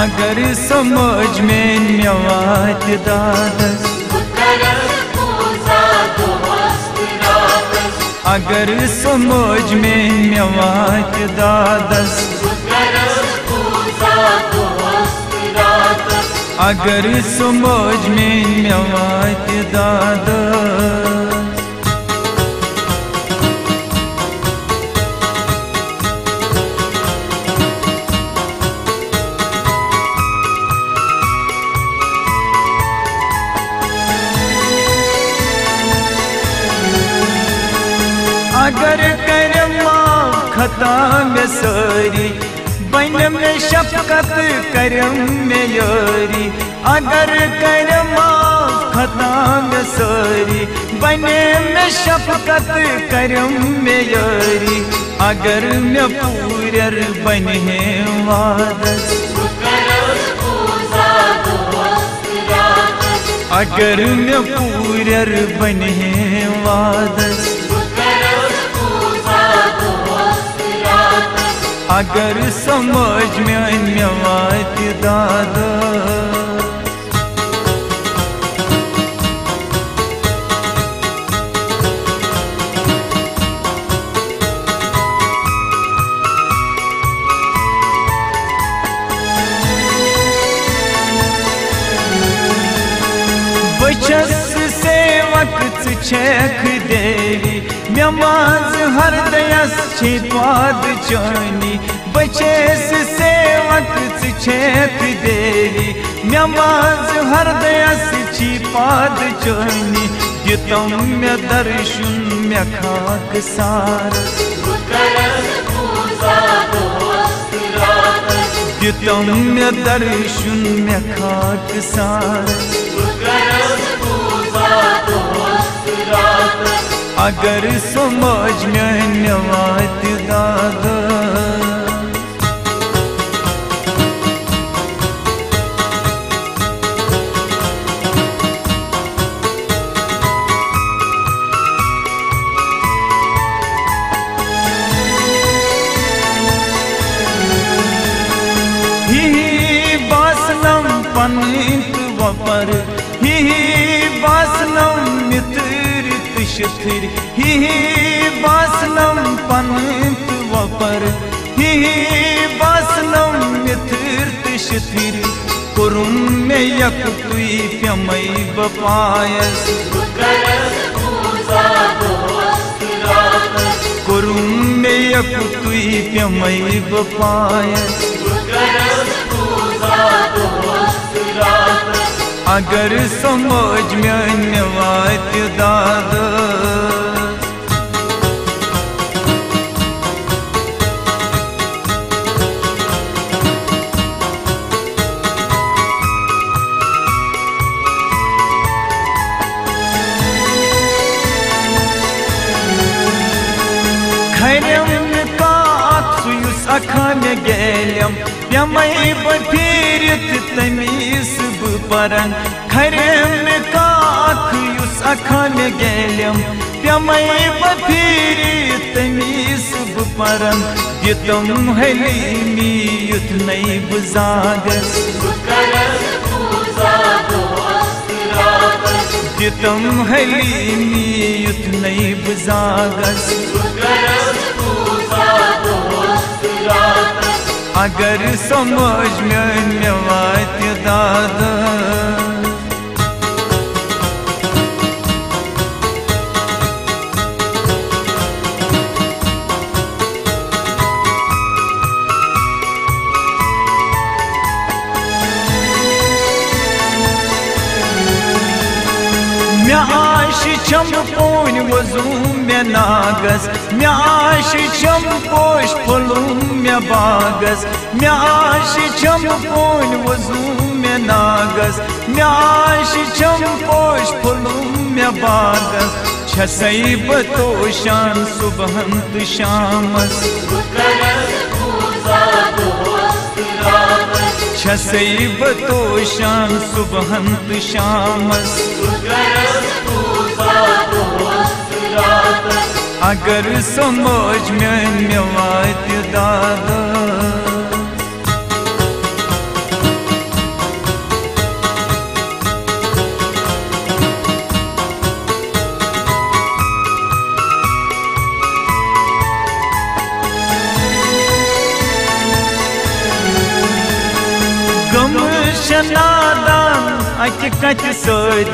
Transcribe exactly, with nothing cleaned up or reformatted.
अगर समझ में मेवात दादस अगर समझ में मेवात दादस अगर समझ में मेवात दादस अगर करमा खता में सारी बन में शफकत करम में यारी अगर करमा खता में सारी बने में शफकत करम में यारी अगर मैं पूरर बने वादस अगर मैं पूरर बने वादस अगर समझ में मेवात दादस बचस से वक्त छेख देवी नमाज हर दयस छिद्वाद चानी बचेस से वक्त छेख देवी नमाज हर दयस छिपाद चानी दितम में दर्शन में खाक सार दितम में दर्शन में खाक सार अगर समझ में मेवात दादस ही बासनम पंत वपर ही बासनम मित्र शिथिर ही बासनम पंत वपर ही बासनम मित्र शिथिर कुरुम में यक तुई प्यमई बपायस कुरुम में यक तुई प्यमई बपायस अगर समझ में मेवात दादस खरम का अक्सुयुस अखान गेलम प्यमई बफीरित तमीस परन खरम का अखयुस अखान गेलम प्यमई बफीरी तमीस परन दितम हलीमी युथ नई बुजागस दितम हलीमी युथ नई बुजागस अगर समझ में मेवात दादस मैं आश छम पोन वजूम में नागस मैं आश छम पोश फलूम में बागस मैं आश छम पोन वजूम में नागस मैं आश छम पोश फलूम में बागस छसई बतोशान सुबहंत शामस छसई बतोशान सुबहंत शामस अगर समझ में मेवात दादस नादान अत कत सर